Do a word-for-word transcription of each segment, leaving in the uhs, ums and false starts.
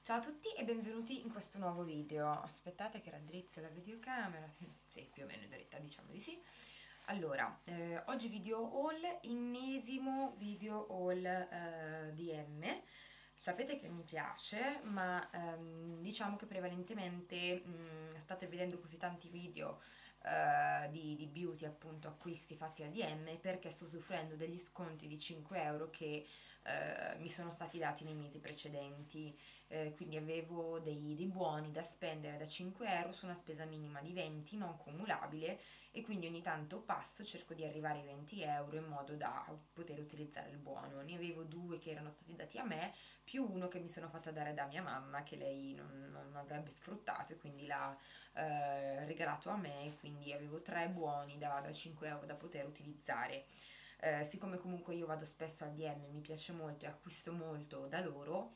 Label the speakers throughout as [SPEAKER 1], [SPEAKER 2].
[SPEAKER 1] Ciao a tutti e benvenuti in questo nuovo video. Aspettate che raddrizzo la videocamera. Sì, più o meno dritta, diciamo di sì. Allora, eh, oggi video haul, ennesimo video haul eh, D M. Sapete che mi piace, ma ehm, diciamo che prevalentemente mh, state vedendo così tanti video eh, di, di beauty, appunto, acquisti fatti al D M perché sto usufruendo degli sconti di cinque euro che eh, mi sono stati dati nei mesi precedenti. Eh, quindi avevo dei, dei buoni da spendere da cinque euro su una spesa minima di venti non cumulabile, e quindi ogni tanto passo, cerco di arrivare ai venti euro in modo da poter utilizzare il buono. Ne avevo due che erano stati dati a me, più uno che mi sono fatta dare da mia mamma, che lei non, non avrebbe sfruttato e quindi l'ha eh, regalato a me, quindi avevo tre buoni da, da cinque euro da poter utilizzare. Eh, siccome comunque io vado spesso al D M, mi piace molto e acquisto molto da loro,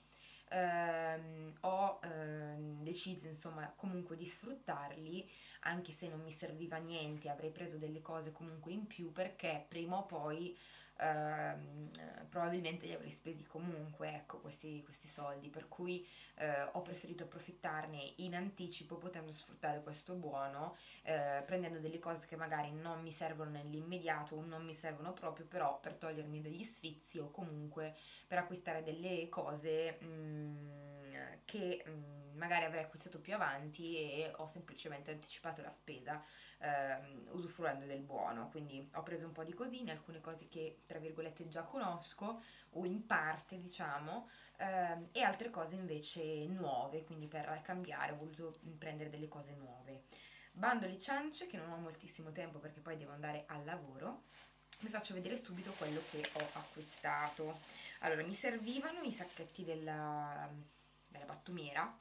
[SPEAKER 1] ehm, ho ehm, deciso insomma comunque di sfruttarli, anche se non mi serviva niente, avrei preso delle cose comunque in più perché prima o poi ehm, probabilmente li avrei spesi comunque, ecco, questi, questi soldi, per cui eh, ho preferito approfittarne in anticipo potendo sfruttare questo buono, eh, prendendo delle cose che magari non mi servono nell'immediato o non mi servono proprio, però per togliermi degli sfizi o comunque per acquistare delle cose mm, che mm, magari avrei acquistato più avanti e ho semplicemente anticipato la spesa ehm, usufruendo del buono. Quindi ho preso un po' di cosine, alcune cose che tra virgolette già conosco o in parte, diciamo, ehm, e altre cose invece nuove, quindi per cambiare ho voluto prendere delle cose nuove. Bando alle ciance, che non ho moltissimo tempo perché poi devo andare al lavoro. Vi faccio vedere subito quello che ho acquistato. Allora, mi servivano i sacchetti della, della pattumiera,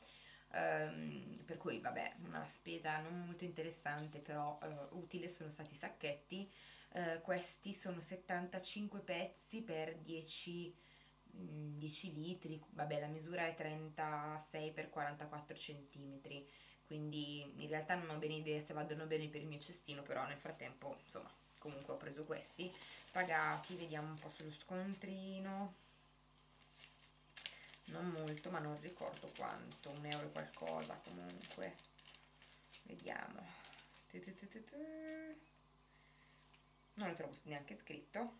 [SPEAKER 1] ehm, per cui vabbè, una spesa non molto interessante, però eh, utile. Sono stati i sacchetti. Eh, questi sono settantacinque pezzi per dieci, mm, dieci litri, vabbè, la misura è trentasei per quarantaquattro centimetri, quindi in realtà non ho bene idea se vadano bene per il mio cestino, però nel frattempo insomma comunque ho preso questi pagati. Vediamo un po' sullo scontrino, non molto, ma non ricordo quanto, un euro e qualcosa comunque. Vediamo, tu tu tu tu tu. Non lo trovo neanche scritto.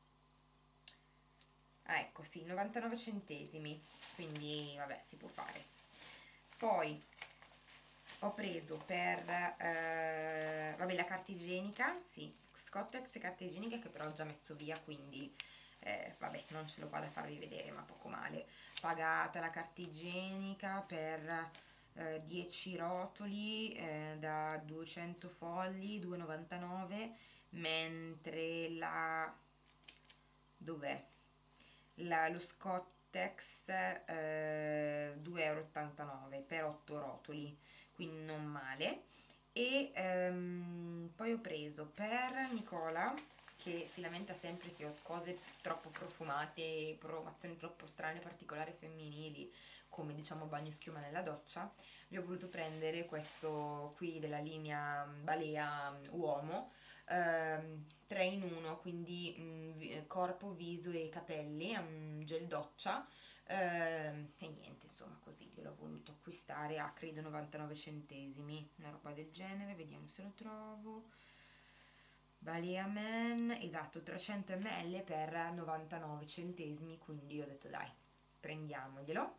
[SPEAKER 1] Ah, ecco, sì, novantanove centesimi, quindi vabbè, si può fare. Poi ho preso per eh, vabbè, la carta igienica, sì, Scottex e carta igienica, che però ho già messo via, quindi eh, vabbè, non ce lo vado a farvi vedere, ma poco male. Pagata la carta igienica per eh, dieci rotoli eh, da duecento fogli, due e novantanove, mentre la dov'è? La- lo Scottex eh, due e ottantanove euro per otto rotoli, quindi non male. E ehm, poi ho preso per Nicola, che si lamenta sempre che ho cose troppo profumate, profumazioni troppo strane, particolari, femminili, come diciamo bagno schiuma nella doccia. Gli ho voluto prendere questo qui della linea Balea Uomo, ehm, tre in uno, quindi mh, corpo, viso e capelli, è un gel doccia, ehm, e niente, insomma, così gliel'ho voluto acquistare a credo novantanove centesimi, una roba del genere. Vediamo se lo trovo. Balea Man, esatto, trecento millilitri per novantanove centesimi, quindi ho detto dai, prendiamoglielo.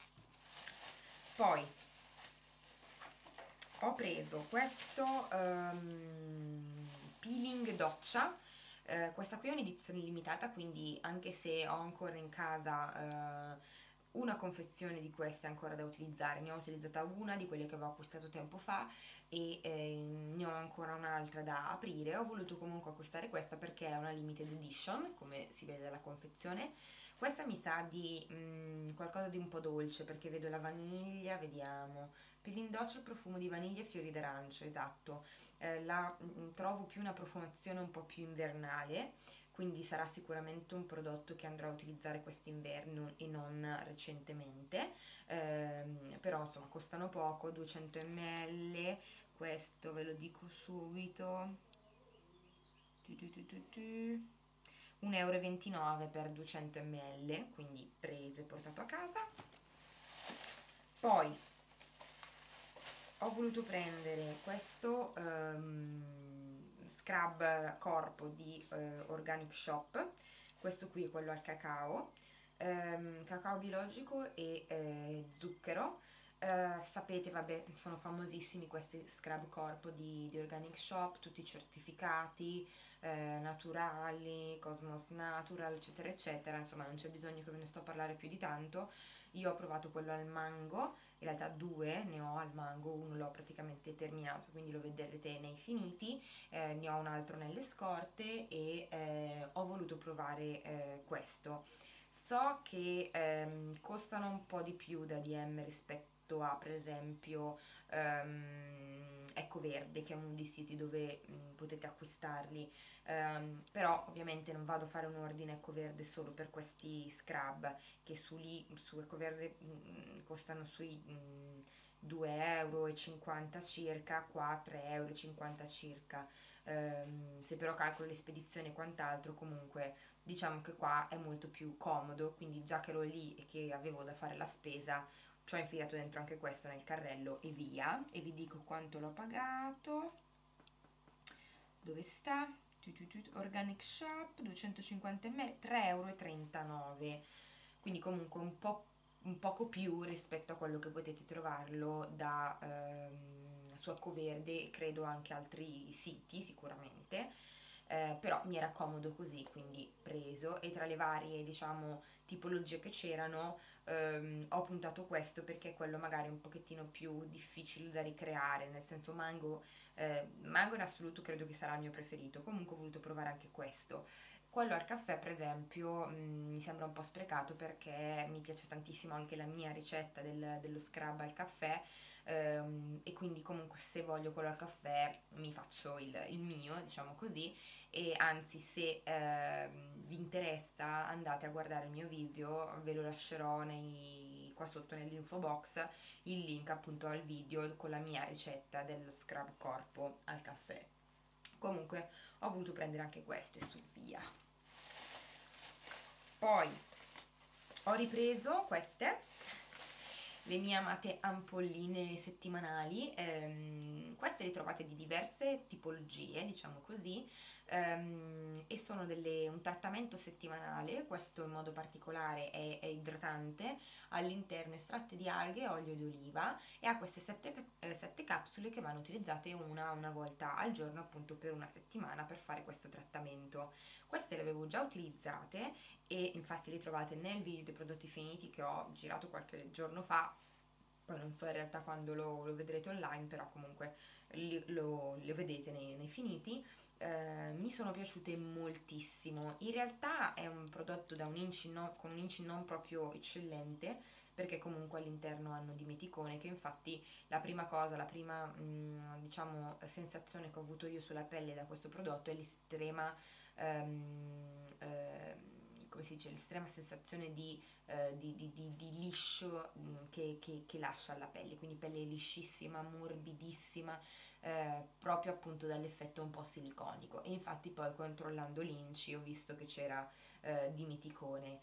[SPEAKER 1] Poi ho preso questo um, peeling doccia. Eh, questa qui è un'edizione limitata, quindi anche se ho ancora in casa eh, una confezione di queste ancora da utilizzare, ne ho utilizzata una di quelle che avevo acquistato tempo fa e eh, ne ho ancora un'altra da aprire. Ho voluto comunque acquistare questa perché è una limited edition, come si vede dalla confezione. Questa mi sa di mm, qualcosa di un po' dolce, perché vedo la vaniglia, vediamo. Peeling doccia al profumo di vaniglia e fiori d'arancio, esatto. Eh, la mm, trovo più una profumazione un po' più invernale, quindi sarà sicuramente un prodotto che andrò a utilizzare quest'inverno e non recentemente. Ehm, però insomma costano poco, duecento millilitri, questo ve lo dico subito. Tu, tu, tu, tu, tu. un euro e ventinove per duecento millilitri, quindi preso e portato a casa. Poi ho voluto prendere questo um, scrub corpo di uh, Organic Shop. Questo qui è quello al cacao, um, cacao biologico e eh, zucchero. Uh, sapete, vabbè, sono famosissimi questi scrub corpo di, di Organic Shop, tutti certificati, eh, naturali, Cosmos Natural, eccetera eccetera. Insomma, non c'è bisogno che ve ne sto a parlare più di tanto. Io ho provato quello al mango, in realtà due ne ho al mango, uno l'ho praticamente terminato, quindi lo vedrete nei finiti, eh, ne ho un altro nelle scorte e eh, ho voluto provare eh, questo. So che ehm, costano un po' di più da D M rispetto a, per esempio, ehm, Ecoverde, che è uno dei siti dove mh, potete acquistarli. Um, però ovviamente non vado a fare un ordine Ecoverde solo per questi scrub, che su lì, su Ecoverde mh, costano sui mh, due euro e cinquanta circa, qua tre euro e cinquanta circa. Um, se però calcolo le spedizioni e quant'altro, comunque diciamo che qua è molto più comodo, quindi già che ero lì e che avevo da fare la spesa, ci ho infilato dentro anche questo nel carrello e via. E vi dico quanto l'ho pagato. Dove sta? Organic Shop, duecentocinquanta millilitri, tre euro e trentanove, quindi comunque un po' un poco più rispetto a quello che potete trovarlo da ehm, su Ecoverde e credo anche altri siti sicuramente. Eh, però mi era comodo così, quindi preso, e tra le varie, diciamo, tipologie che c'erano ehm, ho puntato questo perché è quello magari un pochettino più difficile da ricreare, nel senso mango, eh, mango in assoluto credo che sarà il mio preferito, comunque ho voluto provare anche questo. Quello al caffè, per esempio, mh, mi sembra un po' sprecato perché mi piace tantissimo anche la mia ricetta del- dello scrub al caffè, ehm, e quindi comunque se voglio quello al caffè mi faccio il, il mio, diciamo così, e anzi se ehm, vi interessa andate a guardare il mio video, ve lo lascerò nei, qua sotto nell'info box il link appunto al video con la mia ricetta dello scrub corpo al caffè. Comunque ho voluto prendere anche questo e su via. Poi ho ripreso queste, le mie amate ampolline settimanali. Ehm, queste le trovate di diverse tipologie, diciamo così, ehm, e sono delle, un trattamento settimanale. Questo in modo particolare è, è idratante, all'interno estratti di alghe e olio di oliva, e ha queste sette, eh, sette capsule che vanno utilizzate una, una volta al giorno appunto per una settimana per fare questo trattamento. Queste le avevo già utilizzate e infatti le trovate nel video dei prodotti finiti che ho girato qualche giorno fa. Poi non so in realtà quando lo, lo vedrete online, però comunque li, lo, lo vedete nei, nei finiti. Eh, mi sono piaciute moltissimo. In realtà è un prodotto da un inci no, con un inci non proprio eccellente, perché comunque all'interno hanno dimeticone, che infatti la prima cosa, la prima mh, diciamo sensazione che ho avuto io sulla pelle da questo prodotto è l'estrema ehm, ehm, come si dice, l'estrema sensazione di, eh, di, di, di, di liscio mh, che, che, che lascia alla pelle, quindi pelle liscissima, morbidissima, eh, proprio appunto dall'effetto un po' siliconico. E infatti poi controllando l'inci ho visto che c'era eh, dimeticone.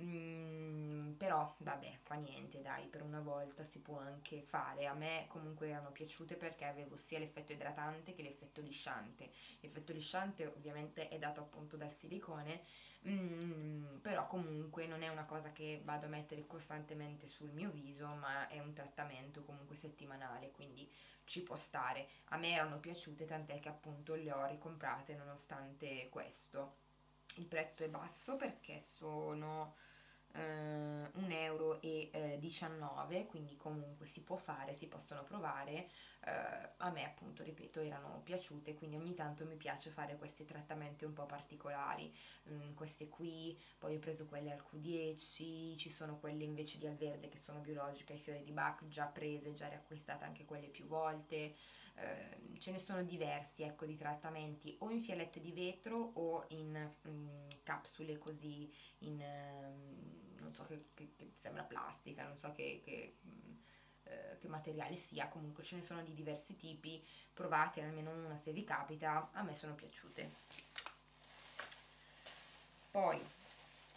[SPEAKER 1] Mm, però vabbè, fa niente, dai, per una volta si può anche fare. A me comunque erano piaciute perché avevo sia l'effetto idratante che l'effetto lisciante. L'effetto lisciante ovviamente è dato appunto dal silicone. Mm, però comunque non è una cosa che vado a mettere costantemente sul mio viso, ma è un trattamento comunque settimanale, quindi ci può stare. A me erano piaciute, tant'è che appunto le ho ricomprate nonostante questo. Il prezzo è basso perché sono eh, un euro e diciannove, quindi comunque si può fare, si possono provare. Eh, a me appunto, ripeto, erano piaciute, quindi ogni tanto mi piace fare questi trattamenti un po' particolari. Mm, queste qui, poi ho preso quelle al Q dieci, ci sono quelle invece di Alverde che sono biologiche, ai fiori di Bach, già prese, già riacquistate anche quelle più volte. Eh, ce ne sono diversi, ecco, di trattamenti o in fialette di vetro o in mm, capsule così in ehm, non so che, che, che sembra plastica, non so che, che, mh, eh, che materiale sia, comunque ce ne sono di diversi tipi, provate almeno una se vi capita, a me sono piaciute. Poi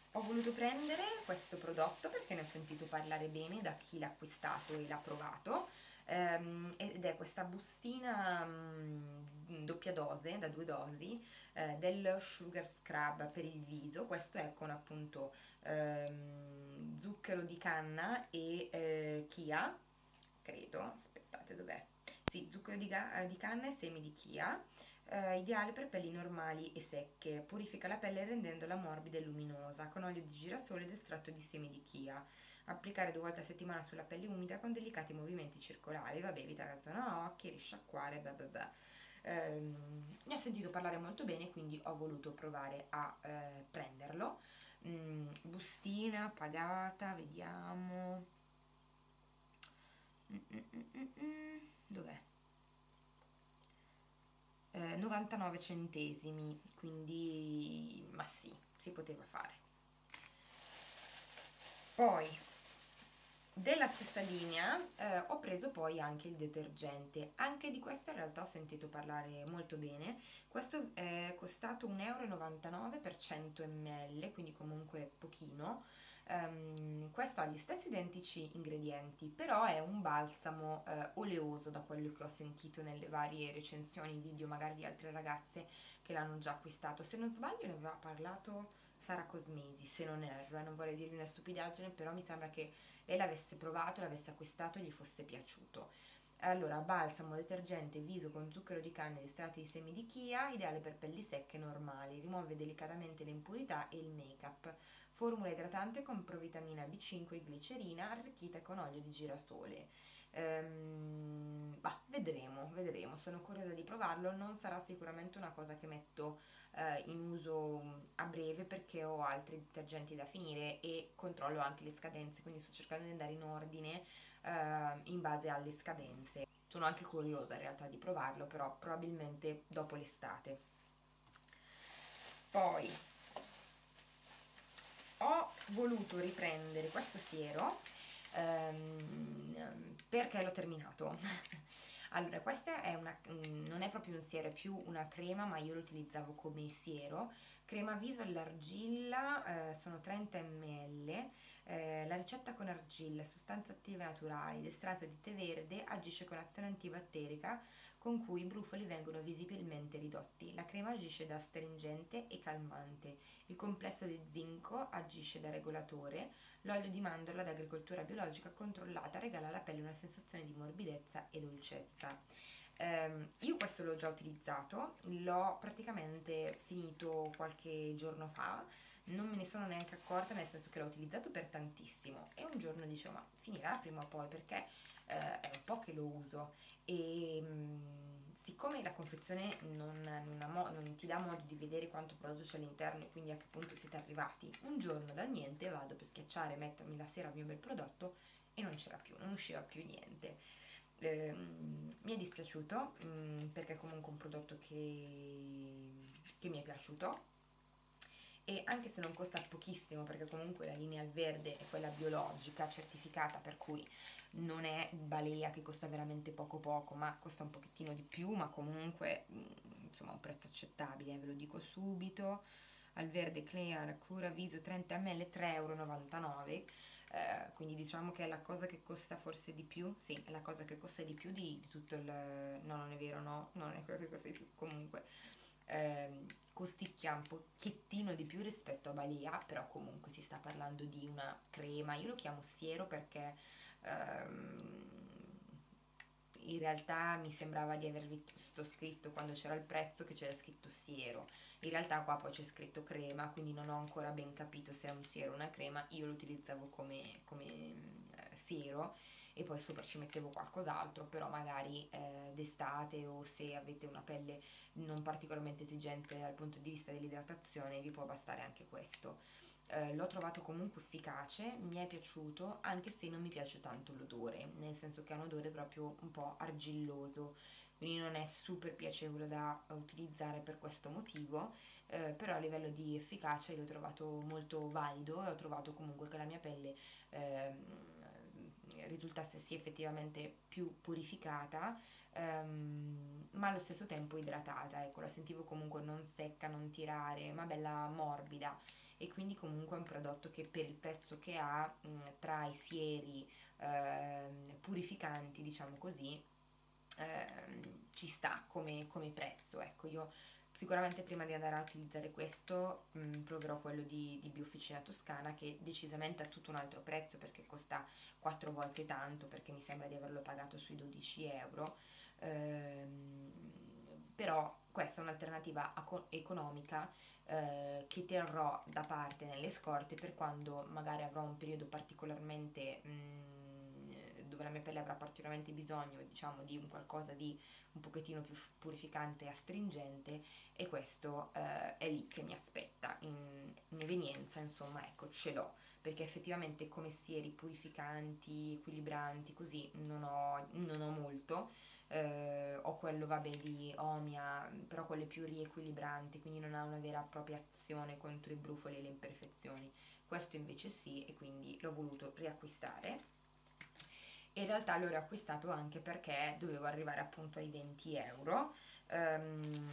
[SPEAKER 1] ho voluto prendere questo prodotto perché ne ho sentito parlare bene da chi l'ha acquistato e l'ha provato, ehm, ed è questa bustina mm, doppia dose, da due dosi, eh, del Sugar Scrub per il viso. Questo è con appunto ehm, zucchero di canna e eh, chia, credo, aspettate dov'è? Sì, zucchero di, ga- di canna e semi di chia. Eh, ideale per pelli normali e secche, purifica la pelle rendendola morbida e luminosa, con olio di girasole ed estratto di semi di chia. Applicare due volte a settimana sulla pelle umida con delicati movimenti circolari, vabbè, evita la zona occhi, risciacquare, blah blah blah. Ehm, ne ho sentito parlare molto bene, quindi ho voluto provare a eh, prenderlo. Mm, bustina pagata, vediamo. Mm, mm, mm, mm, mm. Dov'è? Eh, novantanove centesimi, quindi ma sì, si poteva fare. Poi della stessa linea eh, ho preso poi anche il detergente, anche di questo in realtà ho sentito parlare molto bene. Questo è costato un euro e novantanove per cento millilitri, quindi comunque pochino. Um, questo ha gli stessi identici ingredienti, però è un balsamo eh, oleoso, da quello che ho sentito nelle varie recensioni video magari di altre ragazze che l'hanno già acquistato. Se non sbaglio ne aveva parlato Sara Cosmesi, se non erro, eh, non vorrei dirvi una stupidaggine, però mi sembra che lei l'avesse provato, l'avesse acquistato e gli fosse piaciuto. Allora, balsamo, detergente, viso con zucchero di canna ed estratti di semi di chia, ideale per pelli secche normali, rimuove delicatamente le impurità e il make-up. Formula idratante con provitamina B cinque e glicerina, arricchita con olio di girasole. Ehm, bah, vedremo, vedremo, sono curiosa di provarlo, non sarà sicuramente una cosa che metto eh, in uso a breve perché ho altri detergenti da finire e controllo anche le scadenze, quindi sto cercando di andare in ordine eh, in base alle scadenze. Sono anche curiosa in realtà di provarlo, però probabilmente dopo l'estate. Poi ho voluto riprendere questo siero ehm, perché l'ho terminato. Allora, questa è una, non è proprio un siero, è più una crema, ma io lo utilizzavo come siero. Crema viso all'argilla, eh, sono trenta millilitri. Eh, la ricetta con argilla, sostanze attive naturali ed estratto di tè verde agisce con azione antibatterica con cui i brufoli vengono visibilmente ridotti. La crema agisce da astringente e calmante. Il complesso di zinco agisce da regolatore. L'olio di mandorla d'agricoltura biologica controllata regala alla pelle una sensazione di morbidezza e dolcezza. Um, io questo l'ho già utilizzato, l'ho praticamente finito qualche giorno fa, non me ne sono neanche accorta, nel senso che l'ho utilizzato per tantissimo e un giorno dicevo ma finirà prima o poi perché eh, è un po' che lo uso e mh, siccome la confezione non, non, ha mo- non ti dà modo di vedere quanto prodotto c'è all'interno e quindi a che punto siete arrivati, un giorno dal niente vado per schiacciare, mettermi la sera il mio bel prodotto e non c'era più, non usciva più niente. Ehm, mi è dispiaciuto mh, perché è comunque un prodotto che, che mi è piaciuto e anche se non costa pochissimo perché comunque la linea al verde è quella biologica certificata, per cui non è Balea che costa veramente poco poco, ma costa un pochettino di più, ma comunque mh, insomma un prezzo accettabile, eh, ve lo dico subito. Al verde Clear Cura Viso trenta millilitri tre e novantanove euro. Eh, quindi diciamo che è la cosa che costa forse di più, sì, è la cosa che costa di più di, di tutto il... no, non è vero, no, non è quello che costa di più, comunque ehm, costicchia un pochettino di più rispetto a Balea, però comunque si sta parlando di una crema, io lo chiamo siero perché ehm, in realtà mi sembrava di aver visto scritto quando c'era il prezzo che c'era scritto siero, in realtà qua poi c'è scritto crema, quindi non ho ancora ben capito se è un siero o una crema, io lo utilizzavo come, come eh, siero e poi sopra ci mettevo qualcos'altro, però magari eh, d'estate o se avete una pelle non particolarmente esigente dal punto di vista dell'idratazione vi può bastare anche questo. Eh, l'ho trovato comunque efficace, mi è piaciuto anche se non mi piace tanto l'odore, nel senso che ha un odore proprio un po' argilloso, quindi non è super piacevole da utilizzare per questo motivo, eh, però a livello di efficacia l'ho trovato molto valido e ho trovato comunque che la mia pelle ehm, risultasse sì effettivamente più purificata, ehm, ma allo stesso tempo idratata, ecco, la sentivo comunque non secca, non tirare, ma bella morbida e quindi comunque è un prodotto che per il prezzo che ha, mh, tra i sieri eh, purificanti, diciamo così, eh, ci sta come, come prezzo. Ecco, io sicuramente prima di andare a utilizzare questo mh, proverò quello di, di Biofficina Toscana, che decisamente ha tutto un altro prezzo perché costa quattro volte tanto, perché mi sembra di averlo pagato sui dodici euro. Ehm, però questa è un'alternativa economica eh, che terrò da parte nelle scorte per quando magari avrò un periodo particolarmente mh, dove la mia pelle avrà particolarmente bisogno, diciamo, di un qualcosa di un pochettino più purificante e astringente, e questo eh, è lì che mi aspetta in, in evenienza. Insomma, ecco, ce l'ho, perché effettivamente come sieri purificanti, equilibranti, così non ho, non ho molto. Eh, ho quello, vabbè, di Omia, però quello è più riequilibrante, quindi non ha una vera e propria azione contro i brufoli e le imperfezioni. Questo invece sì, e quindi l'ho voluto riacquistare. In realtà l'ho riacquistato anche perché dovevo arrivare appunto ai venti euro, um,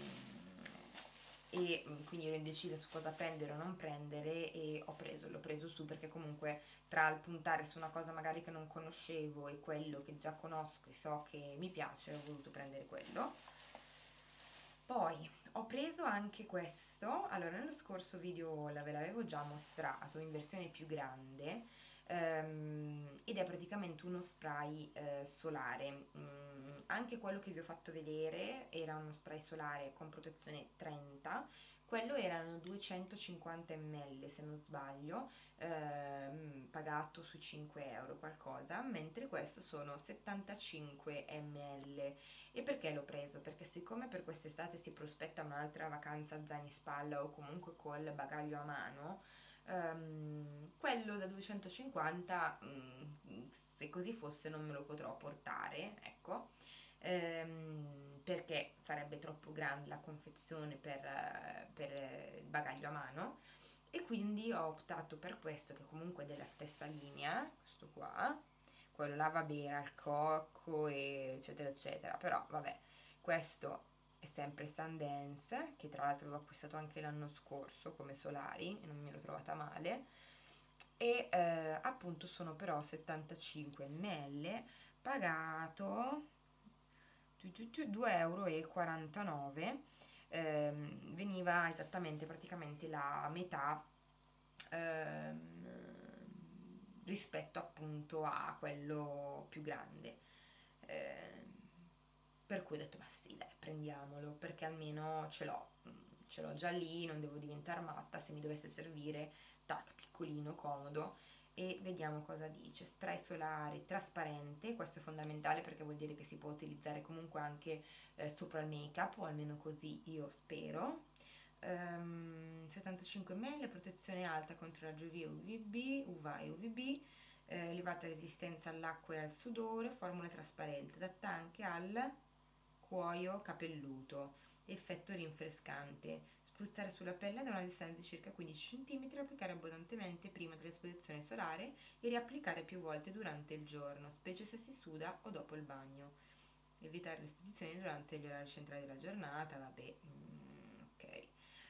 [SPEAKER 1] e quindi ero indecisa su cosa prendere o non prendere, e ho preso, l'ho preso su perché comunque tra il puntare su una cosa magari che non conoscevo e quello che già conosco e so che mi piace, ho voluto prendere quello. Poi ho preso anche questo. Allora, nello scorso video ve l'avevo già mostrato in versione più grande, ehm, ed è praticamente uno spray eh, solare. Mm, anche quello che vi ho fatto vedere era uno spray solare con protezione trenta, quello erano duecentocinquanta millilitri se non sbaglio, ehm, pagato sui cinque euro qualcosa, mentre questo sono settantacinque millilitri. E perché l'ho preso? Perché siccome per quest'estate si prospetta un'altra vacanza zaino in spalla o comunque col bagaglio a mano, um, quello da duecentocinquanta, um, se così fosse non me lo potrò portare, ecco, um, perché sarebbe troppo grande la confezione per, per il bagaglio a mano, e quindi ho optato per questo, che comunque è della stessa linea, questo qua. Quello là va bene al cocco e eccetera eccetera, però vabbè, questo è sempre Sundance, che tra l'altro avevo acquistato anche l'anno scorso come Solari e non mi ero trovata male, e eh, appunto sono però settantacinque millilitri, pagato due euro e quarantanove. ehm, veniva esattamente praticamente la metà ehm, rispetto appunto a quello più grande. Eh, per cui ho detto ma sì, dai, prendiamolo, perché almeno ce l'ho, ce l'ho già lì, non devo diventare matta se mi dovesse servire, tac, piccolino, comodo. E vediamo cosa dice. Spray solare trasparente, questo è fondamentale perché vuol dire che si può utilizzare comunque anche eh, sopra il make up, o almeno così io spero. Um, settantacinque millilitri, protezione alta contro raggi U V, U V B, U V A e U V B, eh, elevata resistenza all'acqua e al sudore, formula trasparente, adatta anche al cuoio capelluto, effetto rinfrescante. Spruzzare sulla pelle da una distanza di circa quindici centimetri, applicare abbondantemente prima dell'esposizione solare e riapplicare più volte durante il giorno, specie se si suda o dopo il bagno. Evitare le esposizioni durante gli orari centrali della giornata, vabbè, mm, ok.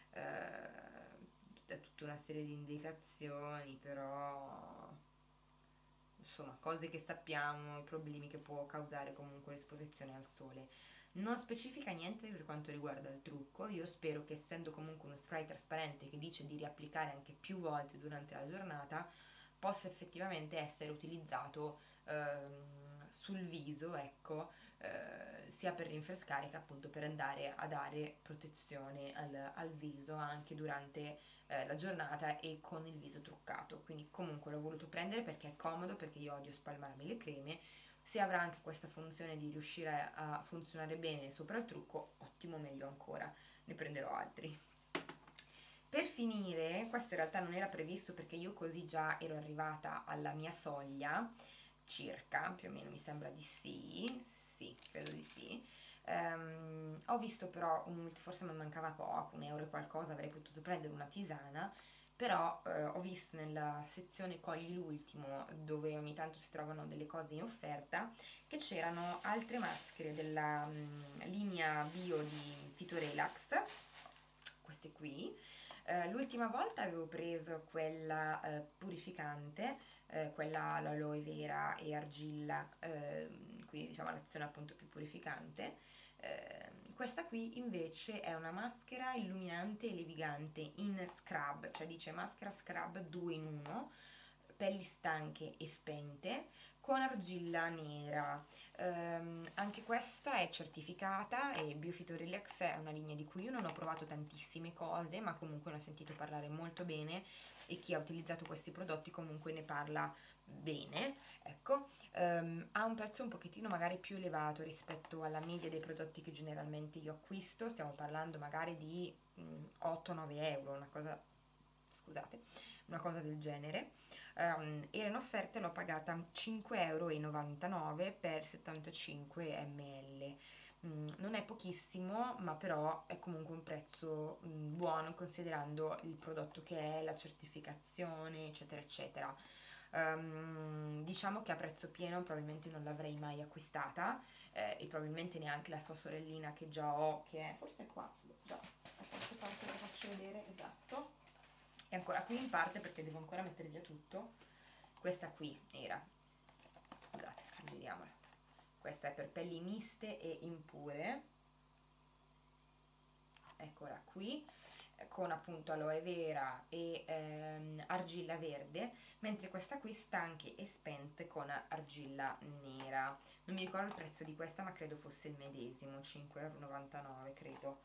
[SPEAKER 1] Eh, tutta una serie di indicazioni, però insomma, cose che sappiamo, i problemi che può causare comunque l'esposizione al sole. Non specifica niente per quanto riguarda il trucco. Io spero che, essendo comunque uno spray trasparente che dice di riapplicare anche più volte durante la giornata, possa effettivamente essere utilizzato ehm, sul viso, ecco, eh, sia per rinfrescare che appunto per andare a dare protezione al, al viso anche durante eh, la giornata e con il viso truccato. Quindi comunque l'ho voluto prendere perché è comodo, perché io odio spalmarmi le creme. Se avrà anche questa funzione di riuscire a funzionare bene sopra il trucco, ottimo, meglio ancora, ne prenderò altri. Per finire, questo in realtà non era previsto perché io così già ero arrivata alla mia soglia, circa, più o meno mi sembra di sì, sì, credo di sì. Um, ho visto però, un, forse mi mancava poco, un euro e qualcosa, avrei potuto prendere una tisana, però eh, ho visto nella sezione Cogli l'ultimo, dove ogni tanto si trovano delle cose in offerta, che c'erano altre maschere della um, linea bio di Phytorelax, queste qui, Eh, l'ultima volta avevo preso quella eh, purificante, eh, quella l'aloe vera e argilla, ehm, quindi diciamo l'azione appunto più purificante. Eh, questa qui invece è una maschera illuminante e levigante in scrub, cioè dice maschera scrub due in uno, pelli stanche e spente, con argilla nera. Ehm, anche questa è certificata e Biofito Relax è una linea di cui io non ho provato tantissime cose, ma comunque ne ho sentito parlare molto bene e chi ha utilizzato questi prodotti comunque ne parla bene, ecco. Ehm, ha un prezzo un pochettino magari più elevato rispetto alla media dei prodotti che generalmente io acquisto, stiamo parlando magari di mm, otto nove euro, una cosa, scusate, una cosa del genere. Um, era in offerta e l'ho pagata cinque e novantanove euro per settantacinque millilitri. Mm, non è pochissimo, ma però è comunque un prezzo mm, buono considerando il prodotto che è, la certificazione, eccetera, eccetera. Um, diciamo che a prezzo pieno probabilmente non l'avrei mai acquistata eh, e probabilmente neanche la sua sorellina che già ho, che è forse qua, già, aspetta, che lo faccio vedere, esatto, è ancora qui in parte perché devo ancora mettere via tutto. Questa qui era, scusate, vediamola, questa è per pelli miste e impure, eccola qui, con appunto aloe vera e ehm, argilla verde, mentre questa qui stanche e spente con argilla nera. Non mi ricordo il prezzo di questa, ma credo fosse il medesimo, cinque e novantanove euro credo.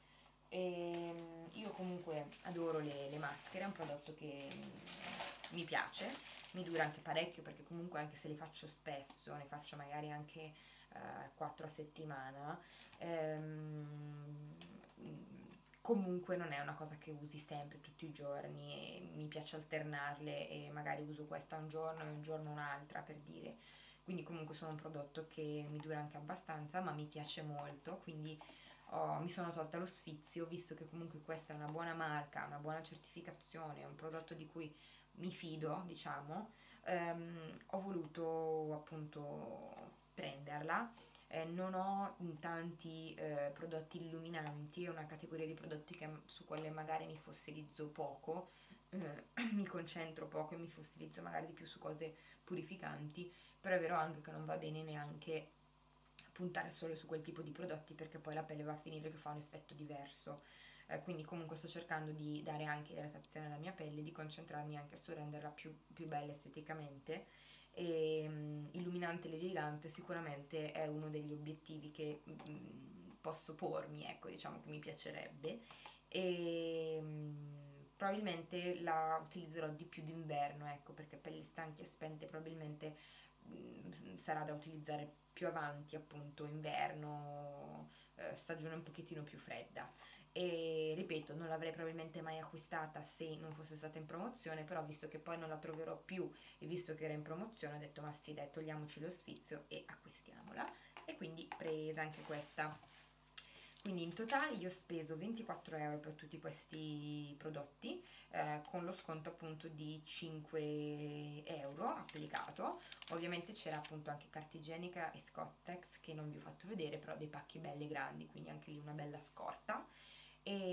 [SPEAKER 1] E io comunque adoro le, le maschere, è un prodotto che mm, mi piace, mi dura anche parecchio perché comunque anche se le faccio spesso, ne faccio magari anche eh, quattro a settimana, ehm, comunque non è una cosa che usi sempre tutti i giorni e mi piace alternarle e magari uso questa un giorno e un giorno un'altra, per dire. Quindi comunque sono un prodotto che mi dura anche abbastanza, ma mi piace molto, quindi oh, mi sono tolta lo sfizio, visto che comunque questa è una buona marca, una buona certificazione, è un prodotto di cui mi fido, diciamo, ehm, ho voluto appunto prenderla. Eh, non ho tanti eh, prodotti illuminanti, è una categoria di prodotti che, su quelle magari mi fossilizzo poco, eh, mi concentro poco e mi fossilizzo magari di più su cose purificanti, però è vero anche che non va bene neanche puntare solo su quel tipo di prodotti perché poi la pelle va a finire che fa un effetto diverso. Eh, quindi comunque sto cercando di dare anche idratazione alla mia pelle, di concentrarmi anche su renderla più, più bella esteticamente e um, illuminante e levigante sicuramente è uno degli obiettivi che um, posso pormi, ecco, diciamo che mi piacerebbe e um, probabilmente la utilizzerò di più d'inverno, ecco, perché pelli stanche e spente probabilmente um, sarà da utilizzare più avanti, appunto inverno, eh, stagione un pochettino più fredda. E ripeto, non l'avrei probabilmente mai acquistata se non fosse stata in promozione, però visto che poi non la troverò più e visto che era in promozione ho detto ma sì dai, togliamoci lo sfizio e acquistiamola, e quindi presa anche questa. Quindi in totale io ho speso ventiquattro euro per tutti questi prodotti, eh, con lo sconto appunto di cinque euro applicato. Ovviamente c'era appunto anche carta igienica e Scottex che non vi ho fatto vedere, però dei pacchi belli grandi, quindi anche lì una bella scorta. E,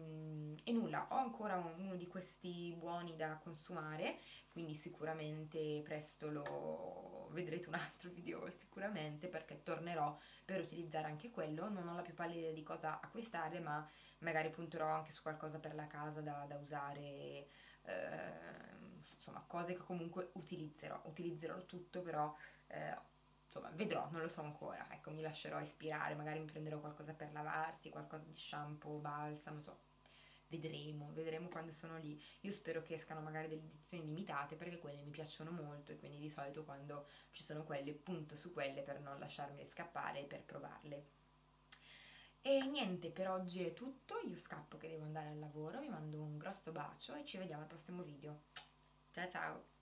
[SPEAKER 1] e nulla, ho ancora uno di questi buoni da consumare, quindi sicuramente presto lo vedrete un altro video sicuramente, perché tornerò per utilizzare anche quello. Non ho la più pallida idea di cosa acquistare, ma magari punterò anche su qualcosa per la casa da, da usare, eh, insomma cose che comunque utilizzerò, utilizzerò tutto, però eh, insomma vedrò, non lo so ancora, ecco, mi lascerò ispirare, magari mi prenderò qualcosa per lavarsi, qualcosa di shampoo, balsamo, non so, vedremo, vedremo quando sono lì. Io spero che escano magari delle edizioni limitate perché quelle mi piacciono molto e quindi di solito quando ci sono quelle punto su quelle per non lasciarmele scappare e per provarle. E niente, per oggi è tutto, io scappo che devo andare al lavoro, vi mando un grosso bacio e ci vediamo al prossimo video. Ciao ciao!